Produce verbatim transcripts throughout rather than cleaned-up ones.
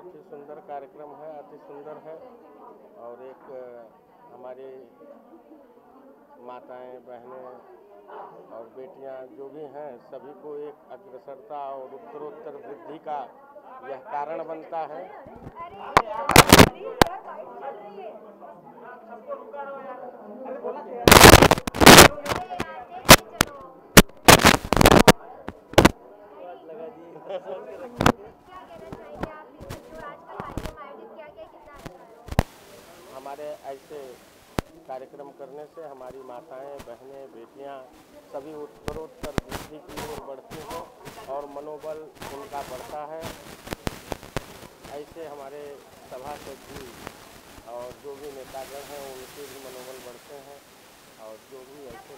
बहुत ही सुंदर कार्यक्रम है, अति सुंदर है। और एक अ, हमारी माताएं, बहनें और बेटियां जो भी हैं, सभी को एक अग्रसरता और उत्तरोत्तर वृद्धि का यह कारण बनता है। हमारे ऐसे कार्यक्रम करने से हमारी माताएं, बहनें, बेटियां सभी उत्तरोत्तर वृद्धि की ओर बढ़ती हैं और मनोबल उनका बढ़ता है। ऐसे हमारे सभासद जी और जो भी नेतागण हैं उनके भी मनोबल बढ़ते हैं। और जो भी ऐसे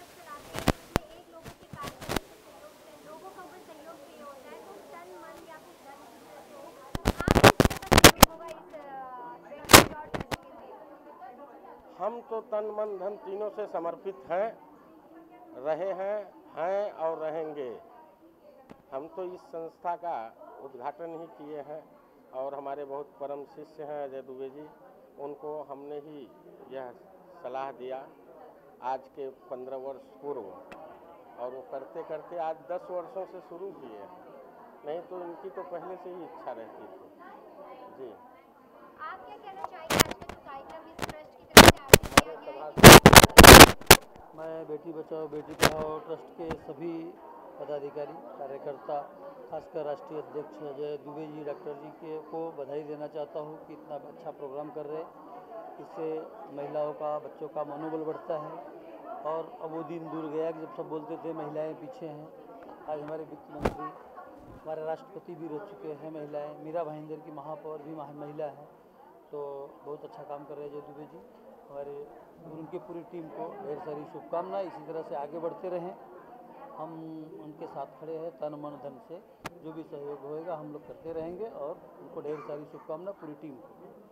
हम तो तन मन धन तीनों से समर्पित हैं, रहे हैं हैं और रहेंगे। हम तो इस संस्था का उद्घाटन ही किए हैं और हमारे बहुत परम शिष्य हैं अजय दुबे जी, उनको हमने ही यह सलाह दिया आज के पंद्रह वर्ष पूर्व, और वो करते करते आज दस वर्षों से शुरू किए हैं। नहीं तो इनकी तो पहले से ही इच्छा रहती थी जी। आप क्या कहना चाहेंगे आज का जो कार्यक्रम इस ट्रस्ट की तरफ से आयोजित किया गया है? मैं बेटी बचाओ बेटी पढ़ाओ ट्रस्ट के सभी पदाधिकारी, कार्यकर्ता, खासकर राष्ट्रीय अध्यक्ष अजय दुबे जी डॉक्टर जी के को बधाई देना चाहता हूँ कि इतना अच्छा प्रोग्राम कर रहे हैं। इससे महिलाओं का, बच्चों का मनोबल बढ़ता है। और अब वो दिन दूर गया कि जब सब बोलते थे महिलाएं पीछे हैं। आज हमारे वित्त मंत्री, हमारे राष्ट्रपति भी रह चुके हैं महिलाएं, मीरा भाईंदर की महापौर भी महिला है। तो बहुत अच्छा काम कर रहे हैं अजय दुबे जी। हमारे उनकी पूरी टीम को ढेर सारी शुभकामनाएं, इसी तरह से आगे बढ़ते रहें। हम उनके साथ खड़े हैं तन मन धन से, जो भी सहयोग होएगा हम लोग करते रहेंगे। और उनको ढेर सारी शुभकामनाएं पूरी टीम को।